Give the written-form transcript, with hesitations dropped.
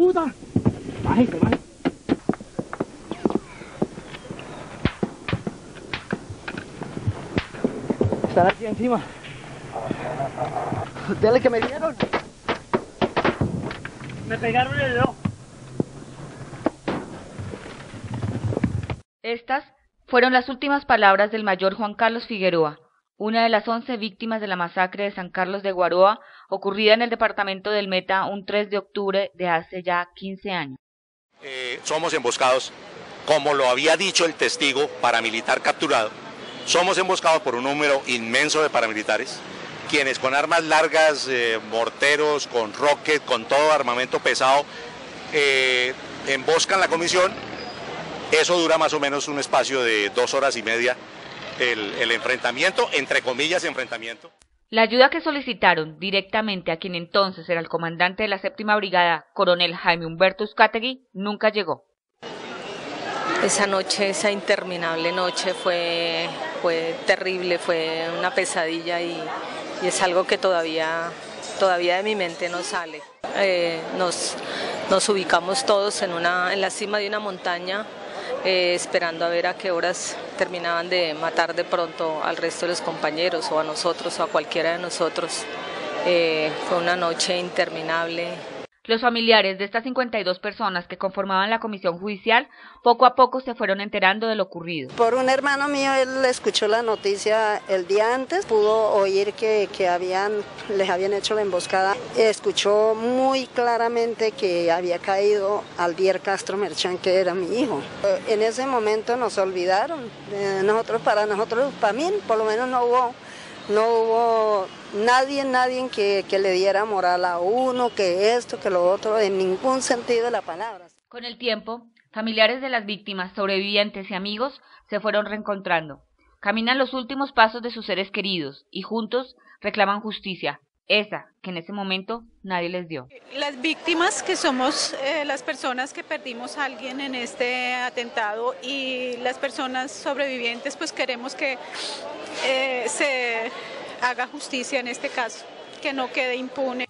puta! ¡Bájese, bájese! Están aquí encima. Dele que me dieron. Me pegaron el ojo. Estas fueron las últimas palabras del mayor Juan Carlos Figueroa, una de las 11 víctimas de la masacre de San Carlos de Guaroa, ocurrida en el departamento del Meta un 3 de octubre de hace ya 15 años. Somos emboscados, como lo había dicho el testigo paramilitar capturado, somos emboscados por un número inmenso de paramilitares, quienes con armas largas, morteros, con rocket, con todo armamento pesado, emboscan la comisión. Eso dura más o menos un espacio de 2 horas y media, el enfrentamiento, entre comillas enfrentamiento. La ayuda que solicitaron directamente a quien entonces era el comandante de la 7ª Brigada, coronel Jaime Humberto Uzcategui, nunca llegó. Esa noche, esa interminable noche fue terrible, fue una pesadilla y es algo que todavía de mi mente no sale. Nos ubicamos todos en la cima de una montaña, esperando a ver a qué horas terminaban de matar de pronto al resto de los compañeros o a nosotros o a cualquiera de nosotros. Fue una noche interminable. Los familiares de estas 52 personas que conformaban la comisión judicial poco a poco se fueron enterando de lo ocurrido. Por un hermano mío, él escuchó la noticia el día antes, pudo oír que les habían hecho la emboscada, escuchó muy claramente que había caído Aldier Castro Merchán, que era mi hijo. En ese momento nos olvidaron, para mí por lo menos no hubo nadie que le diera moral a uno, que esto, que lo otro, en ningún sentido de la palabra. Con el tiempo, familiares de las víctimas, sobrevivientes y amigos se fueron reencontrando. Caminan los últimos pasos de sus seres queridos y juntos reclaman justicia, esa que en ese momento nadie les dio. Las víctimas, que somos las personas que perdimos a alguien en este atentado, y las personas sobrevivientes, pues queremos que se haga justicia en este caso, que no quede impune.